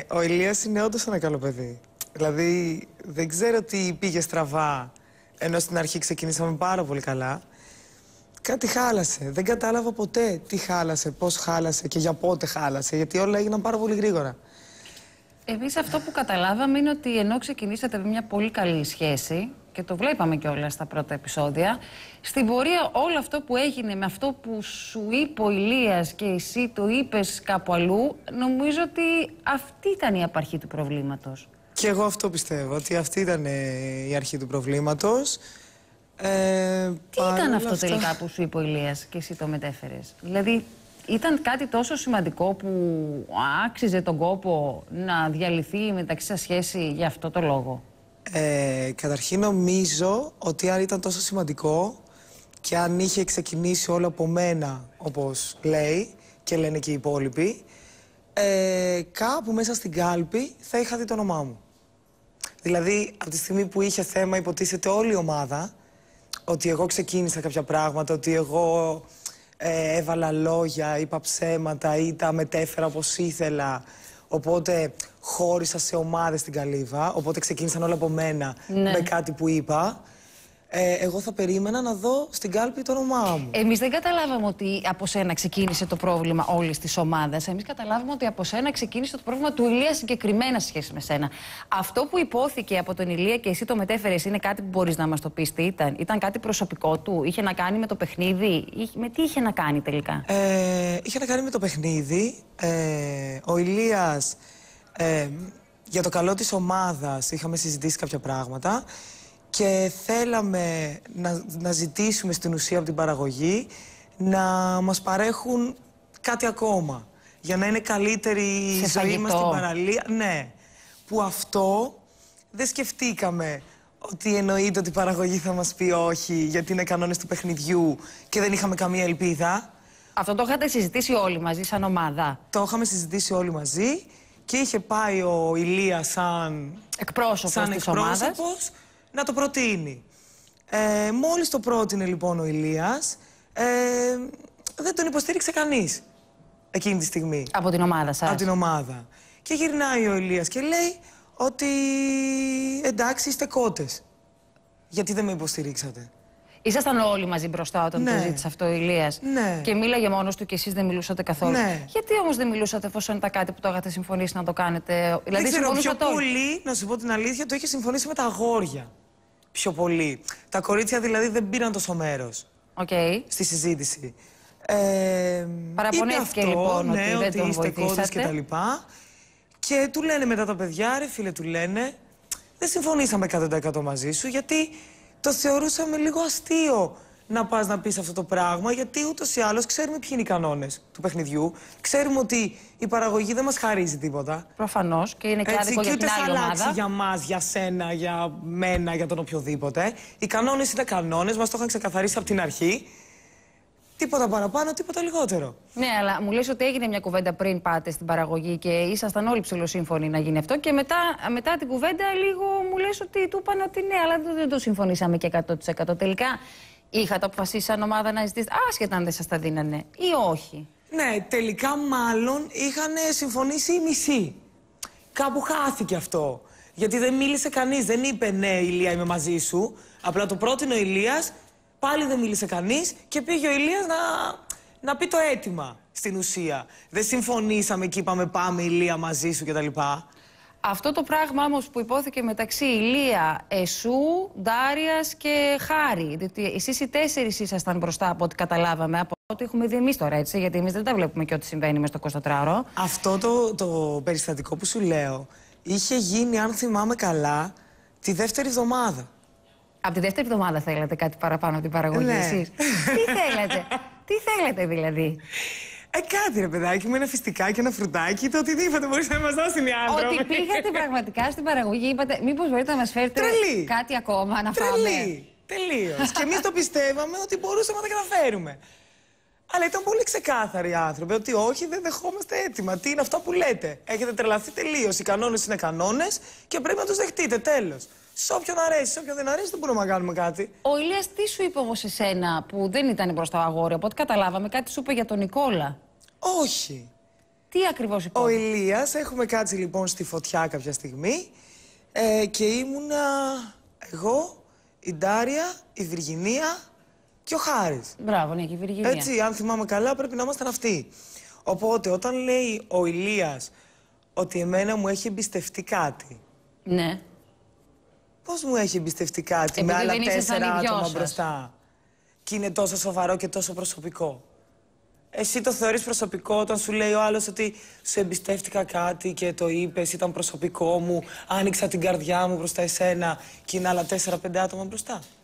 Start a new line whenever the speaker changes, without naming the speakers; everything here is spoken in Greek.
Ο Ηλίας είναι όντως ένα καλό παιδί. Δηλαδή, δεν ξέρω τι πήγε στραβά, ενώ στην αρχή ξεκινήσαμε πάρα πολύ καλά. Κάτι χάλασε. Δεν κατάλαβα ποτέ τι χάλασε, πώς χάλασε και για πότε χάλασε, γιατί όλα έγιναν πάρα πολύ γρήγορα.
Εμείς αυτό που καταλάβαμε είναι ότι ενώ ξεκινήσατε με μια πολύ καλή σχέση, και το βλέπαμε κιόλας στα πρώτα επεισόδια, στην πορεία όλο αυτό που έγινε με αυτό που σου είπε ο Ηλίας και εσύ το είπες κάπου αλλού, νομίζω ότι αυτή ήταν η απαρχή του προβλήματος.
Και εγώ αυτό πιστεύω, ότι αυτή ήταν η αρχή του προβλήματος.
Τι ήταν αυτό τελικά που σου είπε ο Ηλίας και εσύ το μετέφερες? Δηλαδή, ήταν κάτι τόσο σημαντικό που άξιζε τον κόπο να διαλυθεί η μεταξύ σας σχέση για αυτό το λόγο?
Καταρχήν νομίζω ότι αν ήταν τόσο σημαντικό και αν είχε ξεκινήσει όλο από μένα, όπως λέει και λένε και οι υπόλοιποι, κάπου μέσα στην κάλπη θα είχα δει το όνομά μου. Δηλαδή, από τη στιγμή που είχε θέμα υποτίθεται όλη η ομάδα, ότι εγώ ξεκίνησα κάποια πράγματα, ότι εγώ έβαλα λόγια, είπα ψέματα ή τα μετέφερα όπως ήθελα, οπότε χώρισα σε ομάδες στην καλύβα, οπότε ξεκίνησαν όλα από μένα με κάτι που είπα. Εγώ θα περίμενα να δω στην κάλπη το όνομά μου.
Εμείς δεν καταλάβαμε ότι από σένα ξεκίνησε το πρόβλημα όλης της ομάδας. Εμείς καταλάβαμε ότι από σένα ξεκίνησε το πρόβλημα του Ηλία συγκεκριμένα σε σχέση με σένα. Αυτό που υπόθηκε από τον Ηλία και εσύ το μετέφερες, είναι κάτι που μπορείς να μας το πεις τι ήταν? Ήταν κάτι προσωπικό του? Είχε να κάνει με το παιχνίδι? Με τι είχε να κάνει τελικά?
Είχε να κάνει με το παιχνίδι. Ο Ηλίας, για το καλό της ομάδας, είχαμε συζητήσει κάποια πράγματα. Και θέλαμε να ζητήσουμε στην ουσία από την παραγωγή να μας παρέχουν κάτι ακόμα. Για να είναι καλύτερη η ζωή μας στην παραλία. Ναι. Που αυτό δεν σκεφτήκαμε ότι εννοείται ότι η παραγωγή θα μας πει όχι, γιατί είναι κανόνες του παιχνιδιού και δεν είχαμε καμία ελπίδα.
Αυτό το είχατε συζητήσει όλοι μαζί σαν ομάδα?
Το είχαμε συζητήσει όλοι μαζί και είχε πάει ο Ηλίας σαν
εκπρόσωπος της ομάδας
να το προτείνει. Μόλις το πρότεινε λοιπόν ο Ηλίας, δεν τον υποστήριξε κανείς εκείνη τη στιγμή.
Από την ομάδα σας?
Από την ομάδα. Και γυρνάει ο Ηλίας και λέει ότι εντάξει, είστε κότες. Γιατί δεν με υποστηρίξατε?
Ήσασταν όλοι μαζί μπροστά όταν το ζήτησε αυτό ο Ηλίας?
Ναι.
Και μίλαγε μόνος του και εσείς δεν μιλούσατε καθόλου?
Ναι.
Γιατί όμως δεν μιλούσατε εφόσον ήταν κάτι που το είχατε συμφωνήσει να το κάνετε?
Δηλαδή, δεν ξέρω, πιο πολύ, να σου πω την αλήθεια, το είχε συμφωνήσει με τα αγόρια. Πιο πολύ. Τα κορίτσια δηλαδή δεν πήραν τόσο μέρος στη συζήτηση.
Παραπονέθηκε λοιπόν ότι δεν τον βοηθήσατε
και τα λοιπά. Και του λένε μετά τα παιδιά, ρε φίλε, του λένε, δεν συμφωνήσαμε 100% μαζί σου, γιατί το θεωρούσαμε λίγο αστείο να πας να πεις αυτό το πράγμα, γιατί ούτως ή άλλως ξέρουμε ποιοι είναι οι κανόνες του παιχνιδιού. Ξέρουμε ότι η παραγωγή δεν μας χαρίζει τίποτα.
Προφανώς, και είναι και άδικο για την άλλη ομάδα.
Και ούτε θα αλλάξει για μας, για σένα, για μένα, για τον οποιοδήποτε. Οι κανόνες είναι κανόνες, μας το είχαν ξεκαθαρίσει από την αρχή. Τίποτα παραπάνω, τίποτα λιγότερο.
Ναι, αλλά μου λες ότι έγινε μια κουβέντα πριν πάτε στην παραγωγή και ήσασταν όλοι ψηλοσύμφωνοι να γίνει αυτό. Και μετά την κουβέντα, λίγο μου λες ότι του είπαν ότι ναι, αλλά δεν το συμφωνήσαμε και 100%. Τελικά είχατε αποφασίσει σαν ομάδα να ζητήσετε, άσχετα αν δεν σας τα δίνανε ή όχι?
Ναι, τελικά μάλλον είχαν συμφωνήσει οι μισοί. Κάπου χάθηκε αυτό. Γιατί δεν μίλησε κανείς, δεν είπε ναι, Ηλία, είμαι μαζί σου. Απλά το πρότεινε ο Ηλίας. Πάλι δεν μίλησε κανείς και πήγε ο Ηλίας να πει το αίτημα στην ουσία. Δεν συμφωνήσαμε και είπαμε πάμε Ηλία μαζί σου κτλ.
Αυτό το πράγμα όμως που υπόθηκε μεταξύ Ηλία, Εσού, Ντάριας και Χάρη. Διότι εσείς οι τέσσερις ήσασταν μπροστά από ό,τι καταλάβαμε, από ό,τι έχουμε δει εμείς τώρα, έτσι. Γιατί εμείς δεν τα βλέπουμε και ό,τι συμβαίνει μες στο 24ωρο.
Αυτό το περιστατικό που σου λέω είχε γίνει, αν θυμάμαι καλά, τη δεύτερη εβδομάδα.
Από τη δεύτερη εβδομάδα θέλετε κάτι παραπάνω από την παραγωγή εσείς? Τι θέλετε? Τι θέλετε δηλαδή?
Κάτι ρε παιδάκι μου, ένα φιστικάκι, ένα φρουτάκι, το οτιδήποτε μπορείς να μας δώσει οι άνθρωποι.
Ότι πήγατε πραγματικά στην παραγωγή, είπατε μήπως μπορείτε να μας φέρετε κάτι ακόμα να φάμε?
Τελείως. Και εμείς το πιστεύαμε ότι μπορούσαμε να τα καταφέρουμε. Αλλά ήταν πολύ ξεκάθαροι οι άνθρωποι ότι όχι, δεν δεχόμαστε έτοιμα. Τι είναι αυτά που λέτε? Έχετε τρελαθεί τελείως. Οι κανόνες είναι κανόνες και πρέπει να τους δεχτείτε. Τέλος. Σε όποιον αρέσει, σε όποιον δεν αρέσει, δεν μπορούμε να κάνουμε κάτι.
Ο Ηλίας τι σου είπε όμως εσένα που δεν ήταν μπροστά ο αγόρι? Από ό,τι καταλάβαμε, κάτι σου είπε για τον Νικόλα.
Όχι.
Τι ακριβώς
Ο
υπόθηκε?
Ηλίας, έχουμε κάτσει λοιπόν στη φωτιά κάποια στιγμή και ήμουνα εγώ, η Ντάρια, η Βιργινία και ο Χάρης.
Μπράβο, ναι, και η Βιργινία.
Έτσι, αν θυμάμαι καλά, πρέπει να ήμασταν αυτοί. Οπότε, όταν λέει ο Ηλίας ότι εμένα μου έχει εμπιστευτεί κάτι.
Ναι.
Πώς μου έχει εμπιστευτεί κάτι
Επειδή
με άλλα
δεν ήσασταν
4
οι δυο
άτομα
σας.
μπροστά και είναι τόσο σοβαρό και τόσο προσωπικό? Εσύ το θεωρείς προσωπικό όταν σου λέει ο άλλος ότι σου εμπιστεύτηκα κάτι και το είπες, ήταν προσωπικό μου, άνοιξα την καρδιά μου μπροστά εσένα και είναι άλλα 4-5 άτομα μπροστά?